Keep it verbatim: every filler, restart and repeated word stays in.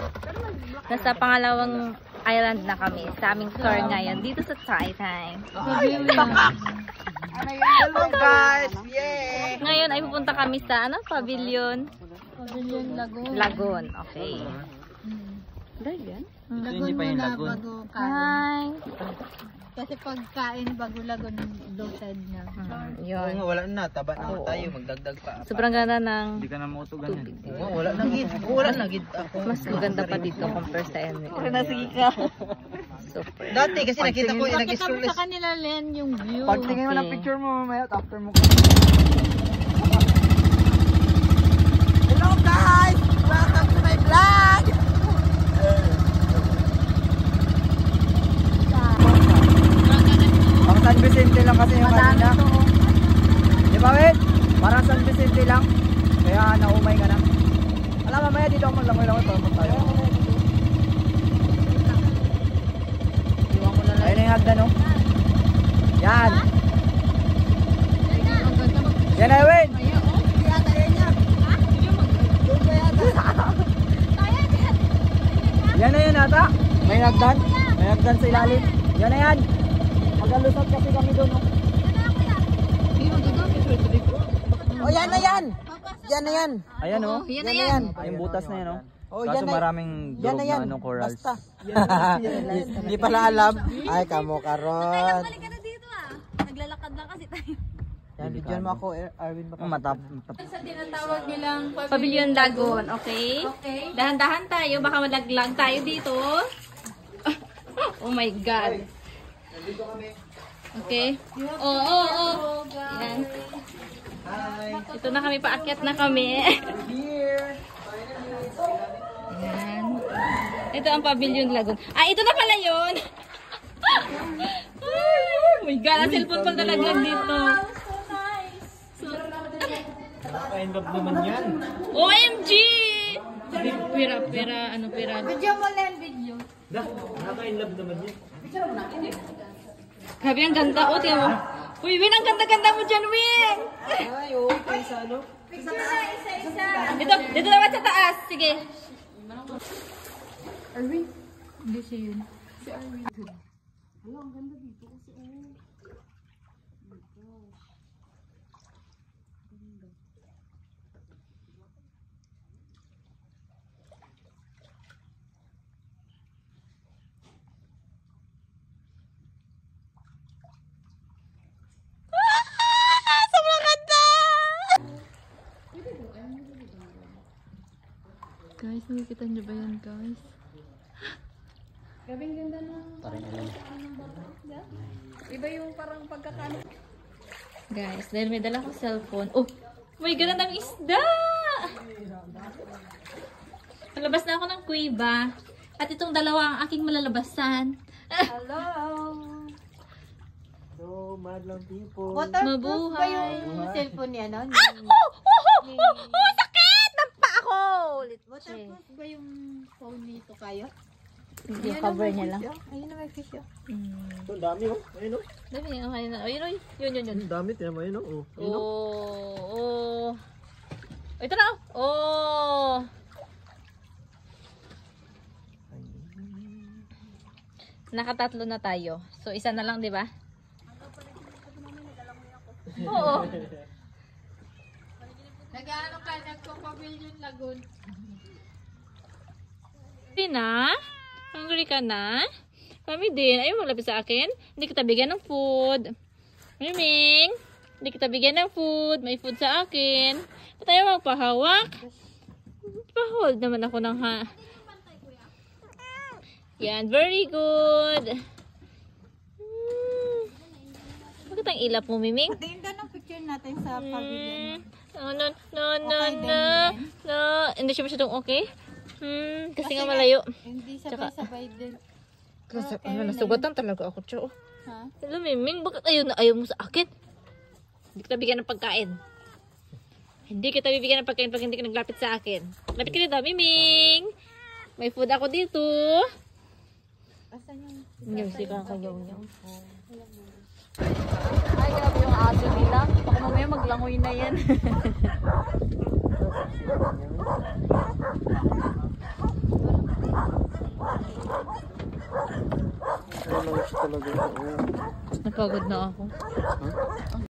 Nasa pangalawang island na kami sa aming tour ngayon dito sa Taytay. Hello guys! Yay! Ngayon ay pupunta kami sa ano? Pavilion? Pavilion Lagoon. Lagoon. Okay. Dagan? Lagoon muna bago kain. Hi! Kasi pagkain bago Lagoon, low tide na. Hmm, Oo yun. nga, wala na. Taba na Oo. tayo. Magdagdag pa. Sobrang ganda ng Hindi ka na mautugan yan. tubig. Oo, wala na gid. Wala na gid ako. Mas maganda pa dito compare sa N. Okay na, sige ka. Super. Dati kasi nakita ko, Pakita nag-scroll mo sa kanila, Len, yung view. Pagtingin mo ng Okay. picture mo mamaya, after mo Hello guys! Welcome to my vlog! Pang San Vicente lang kasi yung Madami kanina. to. Oh. Di ba, Wet? Parang San Vicente lang. Kaya naumay ka na. Alam, mamaya dito ako maglangoy-langoy para punta tayo. Iwan ko na lang. Ayun na yung hagdan, no? Yan. Yan na, Wet. Yan na yan ata. May hagdan. May hagdan sa ilalim. Yan na yan. Magalusot kasi kami doon, no? Oh, yan na yan! Yan na yan! Ayan, no? Yan na yan. Yung butas na yan, no? Oh, Kaso yan na maraming Yan durog na na yan! ano, corals. Basta! Hindi pala alam. Ay, kamo karon. Balik ka na dito ah. Naglalakad lang kasi tayo. Yan, bigyan mo ako, Er- Arvin. Baka. Matap. Sa tinatawag nilang Pavilion Lagoon, okay? Dahan-dahan tayo, baka malaglag tayo dito. Oh my God. Okay? Oo, oo, oo. Yan. Ito na kami, paakyat na kami. Yan. Ito ang Pavilion Lagoon. Ah, ito na pala yun. Oh my God, ang cellphone pala nalaglag dito. Naka-end-up naman yan. O M G! Pira, pira, ano pira? Video mo, Len, video. Naka-end-up naman yan. Grabe, ang ganda. O, tiyan mo. Uy, Win, ang ganda-ganda mo dyan, Win! Ay, oh, kaysa ano? Picture na, isa-isa. Dito, dito naman sa taas. Sige. Arwin? Hindi siya yun. Guys, nakikita niyo ba yan, guys? Gabing ganda na. Iba yung parang pagkakano. Guys, dahil may dala akong cellphone. Oh, may ganda ng isda! Malabas na ako ng kuiba. At itong dalawa ang aking malalabasan. Hello! So, madlang people. Waterproof ba Mabuhay. yung cellphone niya, no? Ah! Oh! Oh! Oh! Oh! Sakit! Nampa ako! Waterproof ba yung phone nito kayo? Yung cover niya lang. Ayun na, may fish yun. Mm. Ito, dami oh. Ayun oh. Dami, okay na. Ayun, ayun. Yun, yun, yun. Ang dami, tinan mo yun oh. Ayun oh. Oh, oh. Ito na. Oh. Nakatatlo na tayo. So, isa na lang, di ba? Oo. Nag-ano ka, nagpo-pavilion Lagoon. Hungry na? Hungry ka na? Kami din. Ayaw maglapit sa akin. Hindi kita bigyan ng food. Miming. Hindi kita bigyan ng food. May food sa akin. Ba't ayaw magpahawak? Pa-hold naman ako ng ha. Yan. Very good. Hmm. Bakit ang ilap mo, Miming? Tingin ka ng picture natin sa pavilion. No, no, no, no, Okay no, din no. Hindi siya masyadong okay? Hmm, kasi nga malayo. Hindi Tsaka- sabay-sabay din. Kasi, Okay ano, na nasugatan talaga ako, Cho. Ha? Hello, Miming, bakit ayaw na ayaw mo sa akin? Hindi kita bigyan ng pagkain. Hindi kita bibigyan ng pagkain pag hindi ka naglapit sa akin. Lapit ka dito, Miming. May food ako dito. Asan yung... Ngayon, si kakayaw niya. Ay, grabe yung aso nila. Baka mamaya maglangoy na yan. talaga. Oo. Napagod na ako.